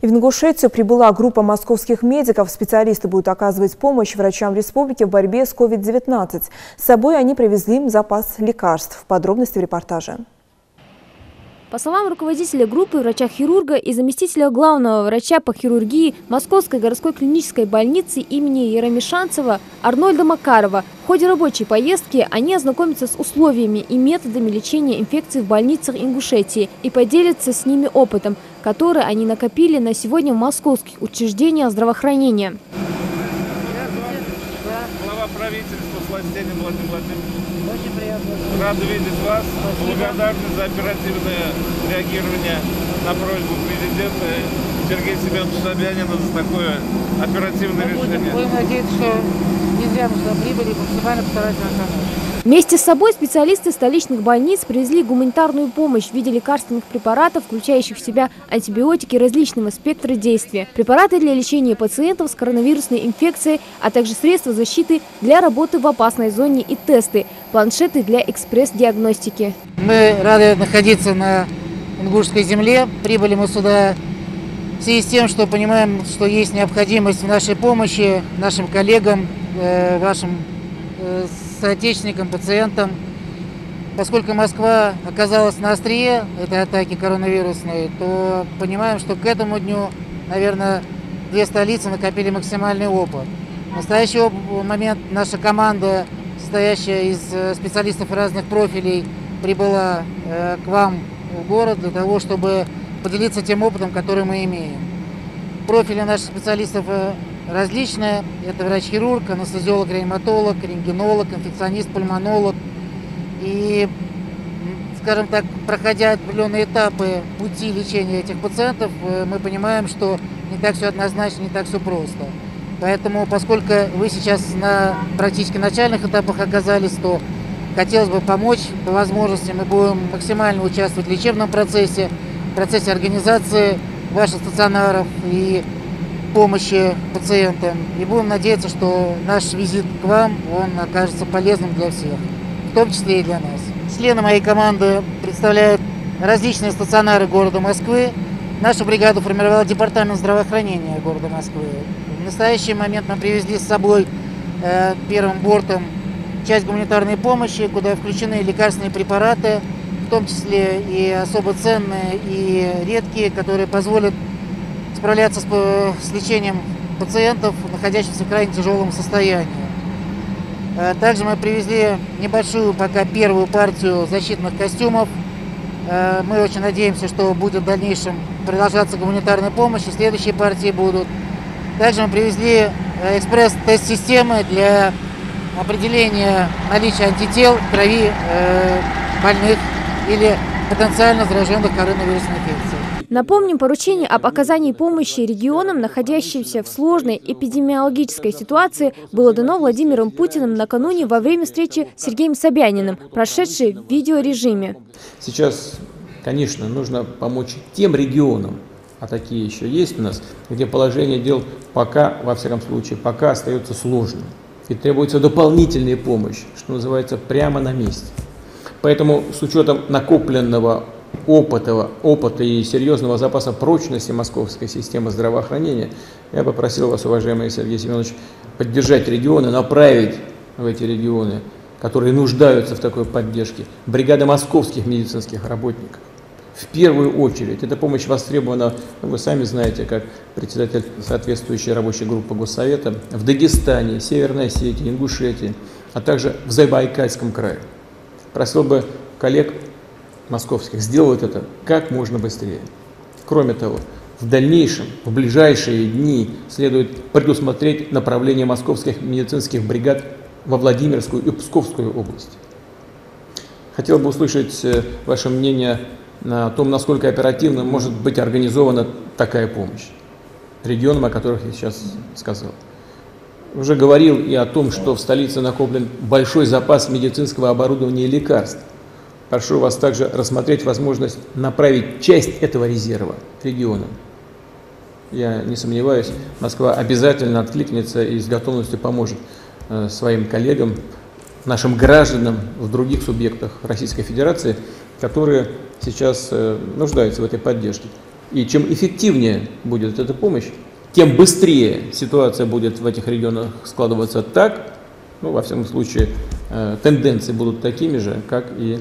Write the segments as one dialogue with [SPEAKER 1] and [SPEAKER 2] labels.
[SPEAKER 1] В Ингушетию прибыла группа московских медиков. Специалисты будут оказывать помощь врачам республики в борьбе с COVID-19. С собой они привезли им запас лекарств. Подробности в репортаже.
[SPEAKER 2] По словам руководителя группы, врача-хирурга и заместителя главного врача по хирургии Московской городской клинической больницы имени Яромишанцева Арнольда Макарова, в ходе рабочей поездки они ознакомятся с условиями и методами лечения инфекций в больницах Ингушетии и поделятся с ними опытом, который они накопили на сегодня в московских учреждениях здравоохранения.
[SPEAKER 3] Глава правительства Сластенин Владимир Владимирович.
[SPEAKER 4] Очень приятно.
[SPEAKER 3] Рады видеть вас.
[SPEAKER 4] Спасибо.
[SPEAKER 3] Благодарны за оперативное реагирование на просьбу президента Сергея Семеновича Собянина за такое оперативное решение.
[SPEAKER 4] Будем надеяться, что не зря мы сюда прибыли и максимально постараться оказать.
[SPEAKER 2] Вместе с собой специалисты столичных больниц привезли гуманитарную помощь в виде лекарственных препаратов, включающих в себя антибиотики различного спектра действия, препараты для лечения пациентов с коронавирусной инфекцией, а также средства защиты для работы в опасной зоне и тесты, планшеты для экспресс-диагностики.
[SPEAKER 4] Мы рады находиться на ингушской земле. Прибыли мы сюда в связи с тем, что понимаем, что есть необходимость в нашей помощи нашим коллегам, вашим соотечественникам, пациентам. Поскольку Москва оказалась на острие этой атаки коронавирусной, то понимаем, что к этому дню, наверное, две столицы накопили максимальный опыт. В настоящий момент наша команда, состоящая из специалистов разных профилей, прибыла к вам в город для того, чтобы поделиться тем опытом, который мы имеем. Профили наших специалистов различные. Это врач-хирург, анестезиолог, реаниматолог, рентгенолог, инфекционист, пульмонолог. И, скажем так, проходя определенные этапы пути лечения этих пациентов, мы понимаем, что не так все однозначно, не так все просто. Поэтому, поскольку вы сейчас на практически начальных этапах оказались, то хотелось бы помочь по возможности. Мы будем максимально участвовать в лечебном процессе, в процессе организации ваших стационаров и помощи пациентам. И будем надеяться, что наш визит к вам, он окажется полезным для всех, в том числе и для нас. Члены моей команды представляют различные стационары города Москвы. Нашу бригаду формировал департамент здравоохранения города Москвы. В настоящий момент мы привезли с собой первым бортом часть гуманитарной помощи, куда включены лекарственные препараты, в том числе и особо ценные, и редкие, которые позволят справляться с лечением пациентов, находящихся в крайне тяжелом состоянии. Также мы привезли небольшую, пока первую партию защитных костюмов. Мы очень надеемся, что будет в дальнейшем продолжаться гуманитарная помощь, и следующие партии будут. Также мы привезли экспресс-тест-системы для определения наличия антител в крови больных или потенциально зараженных коронавирусной инфекцией.
[SPEAKER 2] Напомним, поручение об оказании помощи регионам, находящимся в сложной эпидемиологической ситуации, было дано Владимиром Путиным накануне во время встречи с Сергеем Собяниным, прошедшей в видеорежиме.
[SPEAKER 5] Сейчас, конечно, нужно помочь тем регионам, а такие еще есть у нас, где положение дел пока, во всяком случае, пока остается сложным. И требуется дополнительная помощь, что называется, прямо на месте. Поэтому с учетом накопленного опыта и серьезного запаса прочности московской системы здравоохранения, я попросил вас, уважаемый Сергей Семенович, поддержать регионы, направить в эти регионы, которые нуждаются в такой поддержке, бригады московских медицинских работников. В первую очередь эта помощь востребована, вы сами знаете, как председатель соответствующей рабочей группы Госсовета, в Дагестане, Северной Осетии, Ингушетии, а также в Забайкальском крае. Просил бы коллег московских сделать это как можно быстрее. Кроме того, в дальнейшем, в ближайшие дни следует предусмотреть направление московских медицинских бригад во Владимирскую и Псковскую области. Хотел бы услышать ваше мнение о том, насколько оперативно может быть организована такая помощь регионам, о которых я сейчас сказал. Уже говорил и о том, что в столице накоплен большой запас медицинского оборудования и лекарств. Прошу вас также рассмотреть возможность направить часть этого резерва регионам. Я не сомневаюсь, Москва обязательно откликнется и с готовностью поможет своим коллегам, нашим гражданам в других субъектах Российской Федерации, которые сейчас нуждаются в этой поддержке. И чем эффективнее будет эта помощь, тем быстрее ситуация будет в этих регионах складываться так, ну, во всяком случае, тенденции будут такими же, как и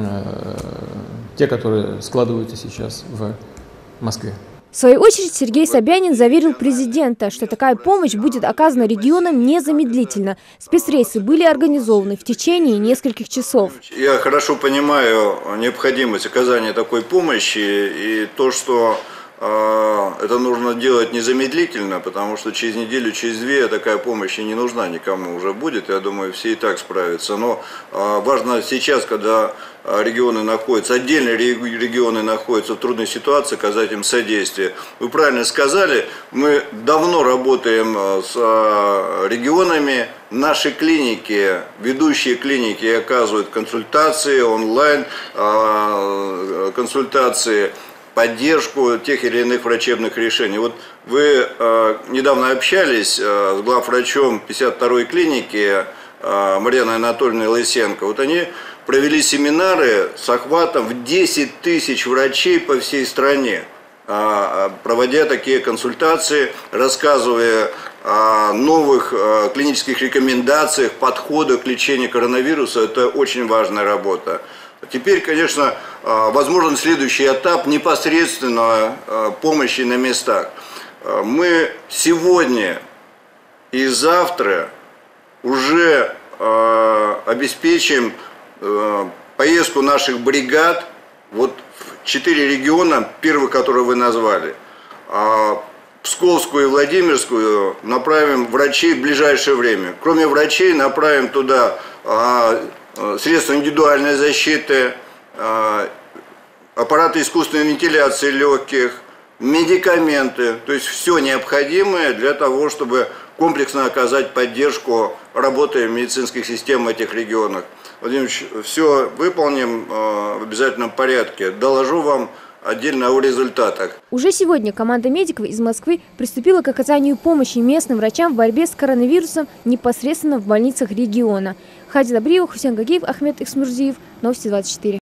[SPEAKER 5] те, которые складываются сейчас в Москве.
[SPEAKER 2] В свою очередь Сергей Собянин заверил президента, что такая помощь будет оказана регионам незамедлительно. Спецрейсы были организованы в течение нескольких часов.
[SPEAKER 6] Я хорошо понимаю необходимость оказания такой помощи и то, что это нужно делать незамедлительно, потому что через неделю, через две такая помощь и не нужна никому уже будет. Я думаю, все и так справятся. Но важно сейчас, когда регионы находятся, отдельные регионы находятся в трудной ситуации, оказать им содействие. Вы правильно сказали, мы давно работаем с регионами. Наши клиники, ведущие клиники оказывают консультации, онлайн консультации, поддержку тех или иных врачебных решений. Вот вы недавно общались с главврачом 52-й клиники Марьяной Анатольевной Лысенко. Вот они провели семинары с охватом в 10 тысяч врачей по всей стране, проводя такие консультации, рассказывая о новых клинических рекомендациях, подходах к лечению коронавируса. Это очень важная работа. Теперь, конечно, возможен следующий этап непосредственно помощи на местах. Мы сегодня и завтра уже обеспечим поездку наших бригад вот в 4 региона, первых, которые вы назвали. Псковскую и Владимирскую направим врачей в ближайшее время. Кроме врачей направим туда средства индивидуальной защиты, аппараты искусственной вентиляции легких, медикаменты, то есть все необходимое для того, чтобы комплексно оказать поддержку работы медицинских систем в этих регионах. Владимир Ильич, все выполним в обязательном порядке. Доложу вам отдельно о результатах.
[SPEAKER 2] Уже сегодня команда медиков из Москвы приступила к оказанию помощи местным врачам в борьбе с коронавирусом непосредственно в больницах региона. Хади Добриева, Хусейн Гагиев, Ахмед Иксмурзиев. Новости 24.